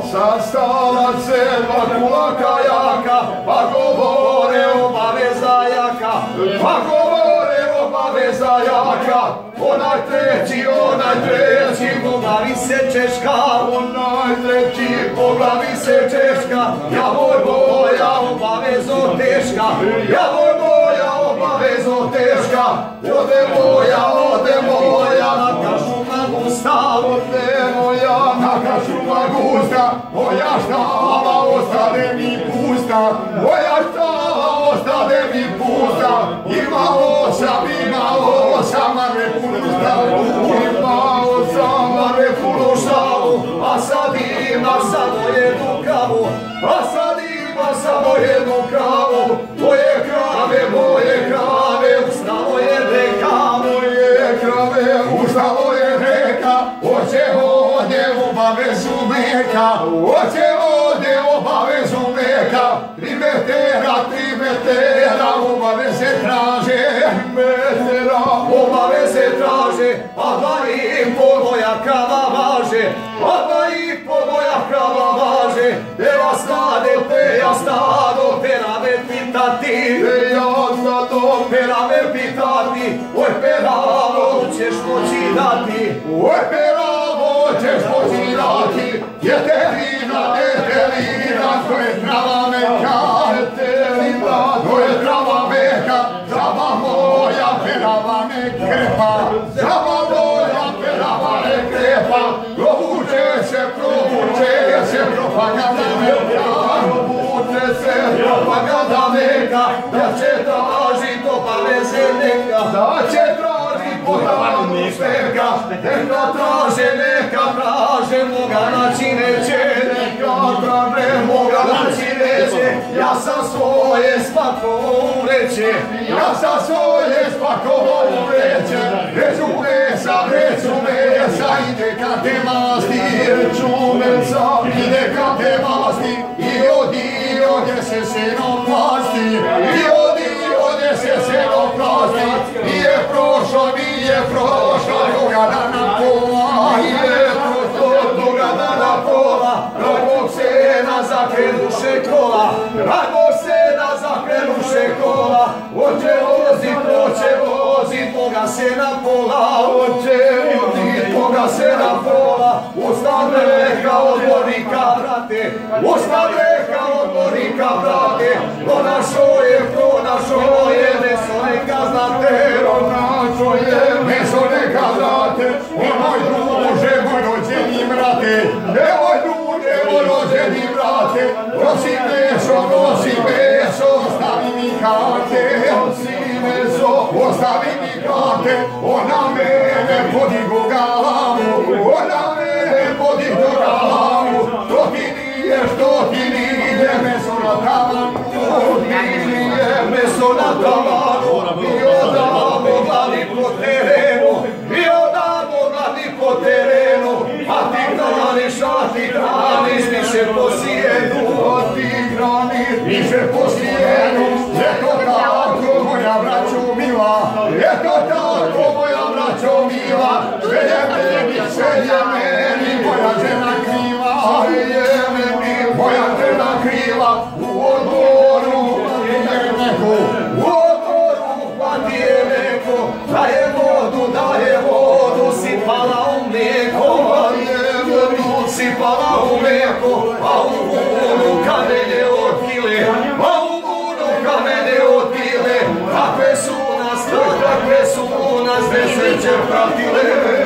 Sastala se dva kulaka jaka, pa govore obaveza jaka, pa govore obaveza jaka. Onaj treći, po glavi se češka, onaj treći, po glavi se češka. Javor boja, obavezo teška, javor boja, obavezo teška. Ode moja, naka šuma gusta, ode moja, naka šuma gusta. Moja štala ostade mi pusta, moja štala ostade mi pusta. Imalo sam mare punu stavu, imao sam mare punu stavu. A sad ima samo jednu kravu, a sad ima samo jednu kravu. Moje krave, ustalo je reka, moje krave, ustalo je reka. Hoće ovdje obavezu meka, hoće ovdje obavezu meka. 3 metera obaveze traže, obaveze traže. A 2,5 moja krava važe, a 2,5 moja krava važe. Evo stade, ja stado, pera me pitati, ja stado, pera me pitati. Oj peravo ćeš moći dati, oj peravo ćeš moći dati. Etelina, to je trava meka, etelina, to je trava meka. Trava moja, perava ne krepa, trava moja, perava ne krepa. Provuče se propaganda meka, provuče se propaganda meka. Da će tražit obaveze neka, da će tražit potavanu svega. Neka traže, moga naći neće, neka traže, moga naći neće. Ja sam svoje spakovao vreće, ja sam svoje spakovao vreće. Reću mesa, ide ka te masti, reću mesa, ide ka te masti. I odje se seno plasti, i odje se seno plasti. Nije prošlo, druga dana pola, nije prošlo, druga dana pola. Ragog sena zakrenuše kola, ragog sena zakrenuše kola. Oće vozit, moga sena pola, oće vozit, moga sena pola. Ustav reka odbornika, brate, ustav reka odbornika, brate. Pronašo je, meso neka znate, pronašo je, meso neka znate. Nemoj druže, moj rođeni brate, nemoj druže, moj rođeni brate. Nosi meso, ostavi mi karte, ostavi mi karte. Ona mene podigo galamu, to ti nije meso na tavanu, nije meso na tavanu. I odamo glavi po terenu, a ti graniš više po sjenu, a ti graniš više po sjenu. Eto tako moja braćo mila, eto tako moja braćo mila. Sve je meni moja žena kriva, moja žena kriva. U odboru hvati je neko, daje vodu, sipala u mlijeko, a u vunu kamenje otpile. Takve su nas nesreće pratile.